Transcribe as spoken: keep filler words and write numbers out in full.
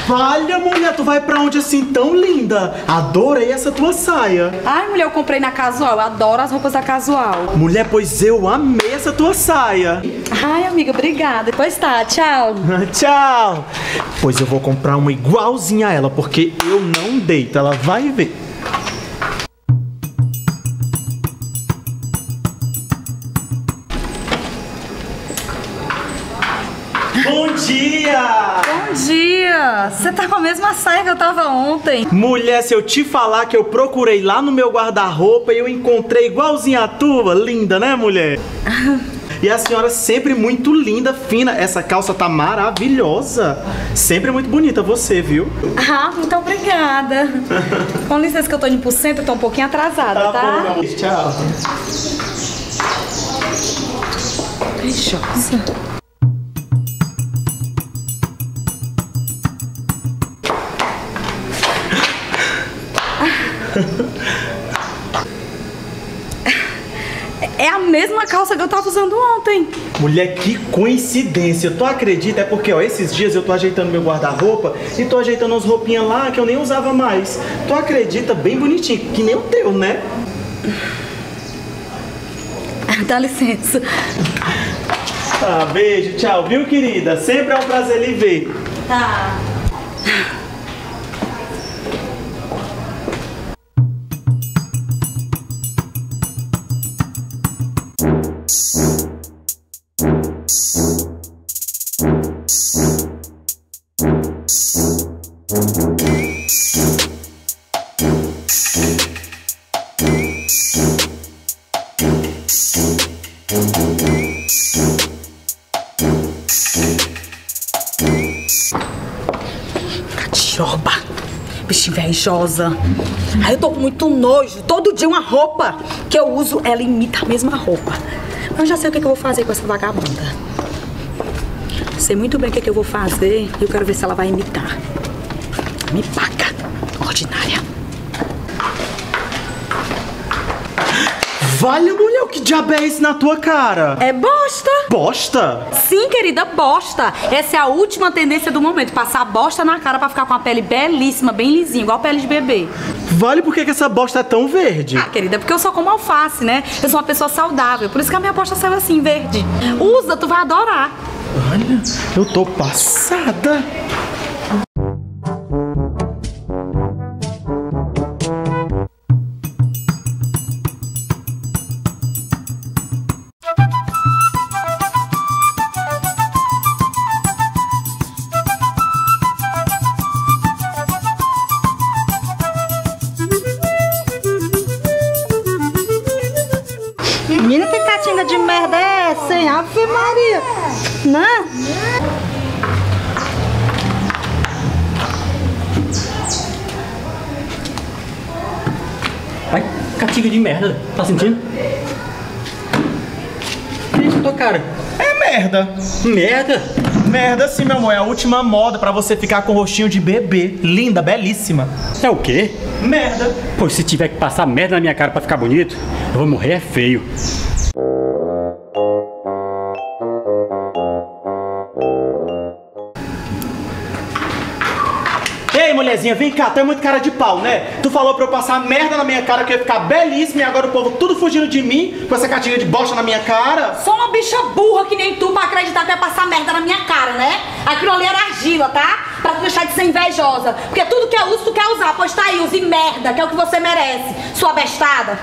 Valha, mulher, tu vai pra onde assim tão linda? Adorei essa tua saia. Ai, mulher, eu comprei na Casual. Eu adoro as roupas da Casual. Mulher, pois eu amei essa tua saia. Ai, amiga, obrigada. Pois tá, tchau. Tchau. Pois eu vou comprar uma igualzinha a ela, porque eu não deito, ela vai ver. Bom dia! Bom dia! Você tá com a mesma saia que eu tava ontem. Mulher, se eu te falar que eu procurei lá no meu guarda-roupa e eu encontrei igualzinha a tua, linda, né, mulher? E a senhora sempre muito linda, fina. Essa calça tá maravilhosa. Sempre muito bonita você, viu? Ah, muito obrigada. Com licença que eu tô indo pro centro, eu tô um pouquinho atrasada, tá? Tá bom, meu amor. Tchau. Beijosa. É a mesma calça que eu tava usando ontem. Mulher, que coincidência. Tu acredita? É porque, ó, esses dias eu tô ajeitando meu guarda-roupa e tô ajeitando umas roupinhas lá que eu nem usava mais. Tu acredita? Bem bonitinho, que nem o teu, né? Dá licença. Tá, beijo, tchau, viu, querida? Sempre é um prazer lhe ver. Tá. Catioba, bicha invejosa. Aí eu tô com muito nojo. Todo dia uma roupa que eu uso, ela imita a mesma roupa. Mas eu já sei o que, que eu vou fazer com essa vagabunda. Sei muito bem o que, que eu vou fazer e eu quero ver se ela vai imitar. Me paga, ordinária. Vale, mulher, o que diabo é esse na tua cara? É bosta. Bosta? Sim, querida, bosta. Essa é a última tendência do momento. Passar bosta na cara pra ficar com a pele belíssima, bem lisinha, igual pele de bebê. Vale, por que que essa bosta é tão verde? Ah, querida, porque eu sou como alface, né? Eu sou uma pessoa saudável. Por isso que a minha bosta saiu assim, verde. Usa, tu vai adorar. Olha, eu tô passada. Menina, que catinga de merda é essa, hein? Ave Maria. Né? Ai, catinga de merda. Tá sentindo? Que isso na tua cara? É merda. Merda? Merda sim, meu amor. É a última moda pra você ficar com rostinho de bebê. Linda, belíssima. É o quê? Merda. Pois se tiver que passar merda na minha cara pra ficar bonito, eu vou morrer é feio. Ei, mulherzinha, vem cá, tu é muito cara de pau, né? Tu falou pra eu passar merda na minha cara que eu ia ficar belíssima e agora o povo tudo fugindo de mim com essa catinga de bosta na minha cara. Sou uma bicha burra que nem tu pra acreditar que ia passar merda na minha cara, né? Aquilo ali era argila, tá? Pra tu deixar de ser invejosa. Porque tudo que eu uso, tu quer usar. Pois tá aí, use merda, que é o que você merece. Sua bestada.